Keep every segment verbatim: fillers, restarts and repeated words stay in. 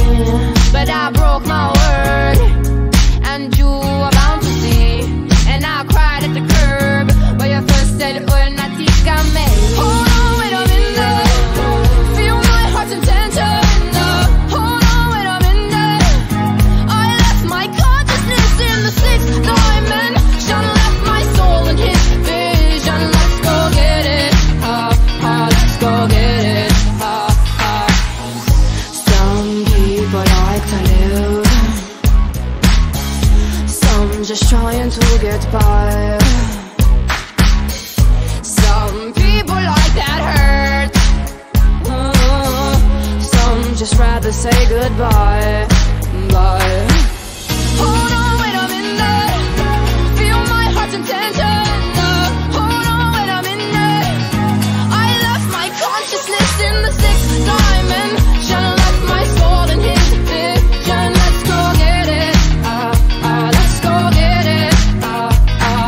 but I broke my word, and you were bound to see. And I cried at the curb where you first said, "Oh, natika me." Hold on, wait a minute. Feel my heart's intention. Hold on, wait a minute. I left my consciousness in the sixth dimension, left my soul in his vision. Let's go get it. Ah, ah, let's go get it. Ah, ah. Some people like to live, some just trying to get by. Some people like that hurt, uh, some just rather say goodbye. Bye. Hold on, wait a minute. Feel my heart's intention. Hold on, wait a minute. I left my consciousness in the sixth dimension, left my soul in his vision. Let's go get it. Ah, ah, let's go get it. Ah, ah.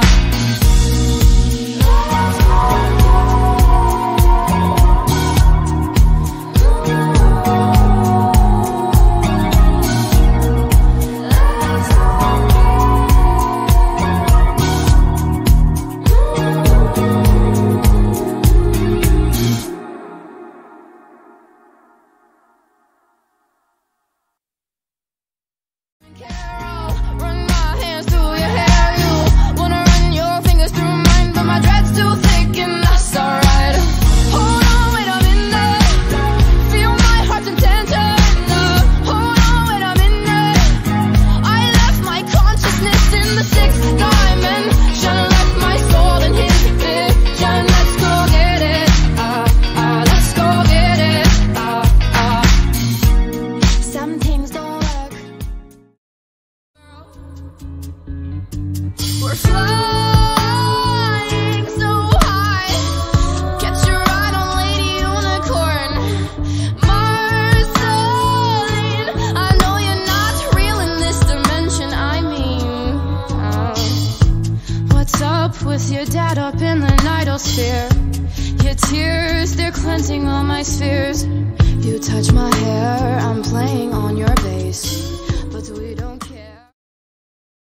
Carol, run my hands through your hair. You wanna run your fingers through mine, but my dread's too thick, and that's alright. Hold on, wait a minute. Feel my heart's intention. Hold on, wait a minute. I left my consciousness in the sixth dimension, left my soul in his vision. Let's go get it. Ah, ah, let's go get it. Ah, ah. Some things don't work. We're flying so high. Get your ride on Lady Unicorn. Marceline, I know you're not real in this dimension. I mean, uh, what's up with your dad up in the nightosphere? Your tears, they're cleansing all my spheres. You touch my hair,